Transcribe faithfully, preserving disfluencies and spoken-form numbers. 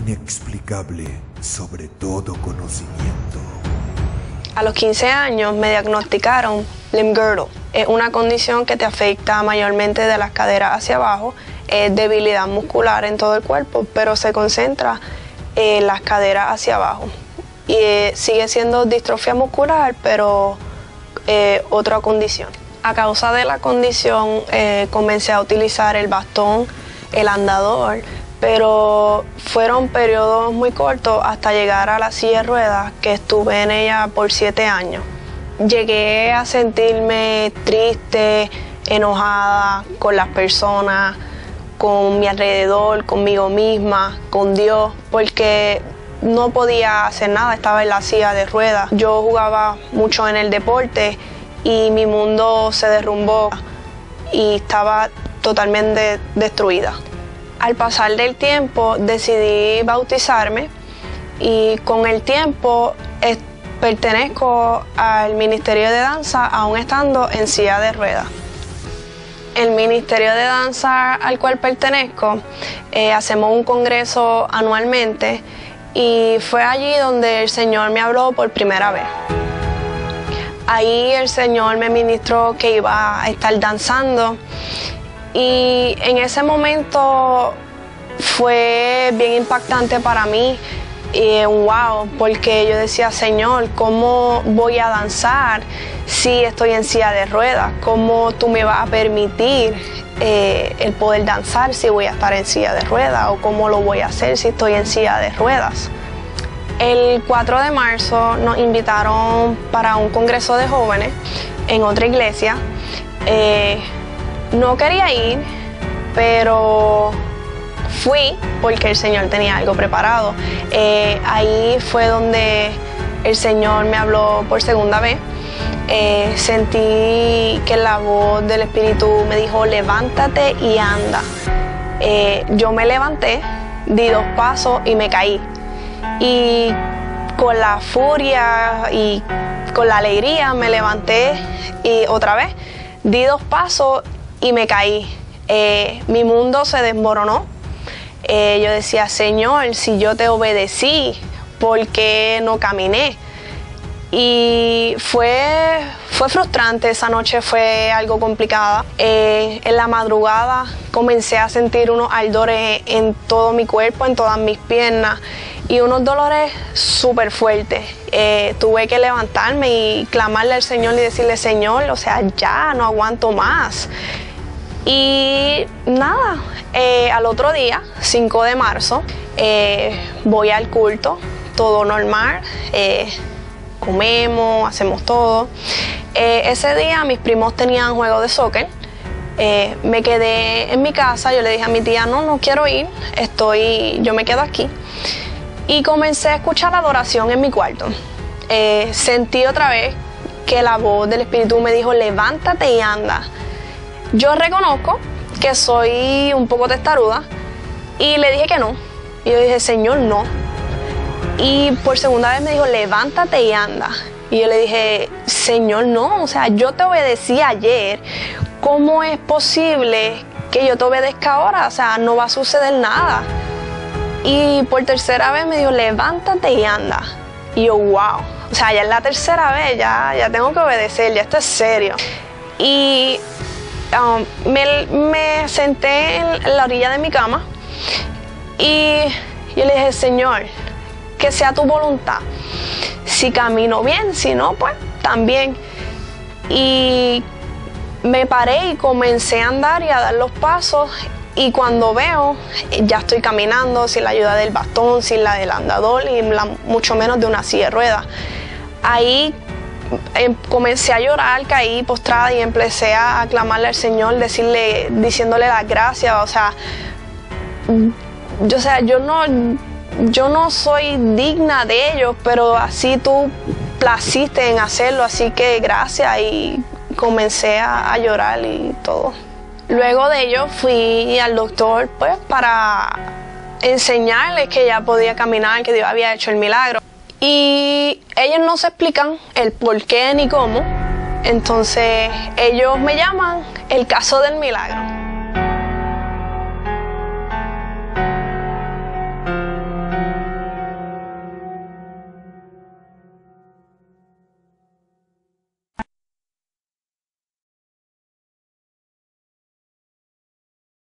inexplicable sobre todo conocimiento. A los quince años me diagnosticaron limb-girdle. Es una condición que te afecta mayormente de las caderas hacia abajo. Es debilidad muscular en todo el cuerpo, pero se concentra en las caderas hacia abajo. Y eh, sigue siendo distrofia muscular, pero eh, otra condición. A causa de la condición eh, comencé a utilizar el bastón, el andador, pero fueron periodos muy cortos hasta llegar a la silla de ruedas, que estuve en ella por siete años. Llegué a sentirme triste, enojada con las personas, con mi alrededor, conmigo misma, con Dios, porque no podía hacer nada, estaba en la silla de ruedas. Yo jugaba mucho en el deporte y mi mundo se derrumbó y estaba totalmente destruida. Al pasar del tiempo decidí bautizarme y con el tiempo eh, pertenezco al Ministerio de Danza aún estando en silla de ruedas. El Ministerio de Danza al cual pertenezco eh, hacemos un congreso anualmente y fue allí donde el Señor me habló por primera vez. Ahí el Señor me ministró que iba a estar danzando y en ese momento fue bien impactante para mí y wow, porque yo decía, Señor, ¿cómo voy a danzar si estoy en silla de ruedas? ¿Cómo tú me vas a permitir eh, el poder danzar si voy a estar en silla de ruedas? ¿O cómo lo voy a hacer si estoy en silla de ruedas? El cuatro de marzo nos invitaron para un congreso de jóvenes en otra iglesia. Eh, no quería ir, pero fui porque el Señor tenía algo preparado. Eh, ahí fue donde el Señor me habló por segunda vez. Eh, sentí que la voz del Espíritu me dijo, levántate y anda. Eh, yo me levanté, di dos pasos y me caí. Y con la furia y con la alegría me levanté y otra vez di dos pasos y me caí. Eh, mi mundo se desmoronó. Eh, yo decía, Señor, si yo te obedecí, ¿por qué no caminé? Y fue, fue frustrante, esa noche fue algo complicada. Eh, en la madrugada comencé a sentir unos ardores en todo mi cuerpo, en todas mis piernas y unos dolores súper fuertes. Eh, tuve que levantarme y clamarle al Señor y decirle, Señor, o sea, ya no aguanto más. Y nada, eh, al otro día, cinco de marzo, eh, voy al culto, todo normal. Eh, comemos, hacemos todo. Eh, ese día mis primos tenían juego de soccer. Eh, me quedé en mi casa, yo le dije a mi tía, no, no quiero ir, estoy, yo me quedo aquí. Y comencé a escuchar la adoración en mi cuarto. Eh, sentí otra vez que la voz del Espíritu me dijo, levántate y anda. Yo reconozco que soy un poco testaruda y le dije que no. Y yo dije, Señor, no. Y por segunda vez me dijo, levántate y anda. Y yo le dije, Señor, no, o sea, yo te obedecí ayer. ¿Cómo es posible que yo te obedezca ahora? O sea, no va a suceder nada. Y por tercera vez me dijo, levántate y anda. Y yo, wow, o sea, ya es la tercera vez, ya, ya tengo que obedecer, ya esto es serio. Y um, me, me senté en la orilla de mi cama y yo le dije, Señor, que sea tu voluntad. Si camino bien, si no, pues también. Y me paré y comencé a andar y a dar los pasos. Y cuando veo, ya estoy caminando sin la ayuda del bastón, sin la del andador y la, mucho menos de una silla de ruedas. Ahí eh, comencé a llorar, caí postrada y empecé a clamarle al Señor, decirle, diciéndole las gracias. O sea, yo, o sea, yo no, yo no soy digna de ellos, pero así tú placiste en hacerlo, así que gracias. Y comencé a, a llorar y todo. Luego de ello fui al doctor pues para enseñarles que ya podía caminar, que Dios había hecho el milagro. Y ellos no se explican el por qué ni cómo. Entonces ellos me llaman el caso del milagro.